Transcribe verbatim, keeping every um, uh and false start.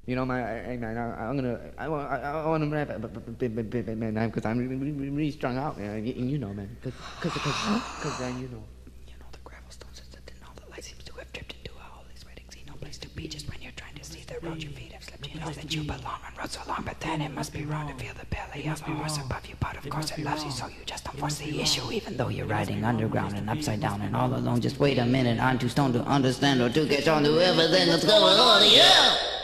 You know, man, I, I, man, I, I'm gonna, I want, I, I want to rap, man, because I'm really, really, really strung out, man. And you know, man, because, because, because, man, you know. You know, the gravel stones and all the light seems to have dripped into a holy sweating sea. No place to be, just when you're trying to see the road your feet have slipped. You know that you belong on road so long, but then it must be wrong to feel the belly of a horse above you. But of course it loves you, so you just don't force the issue, even though you're riding underground and upside down and all alone. Just wait a minute, I'm too stoned to understand or to catch on to everything that's going on here.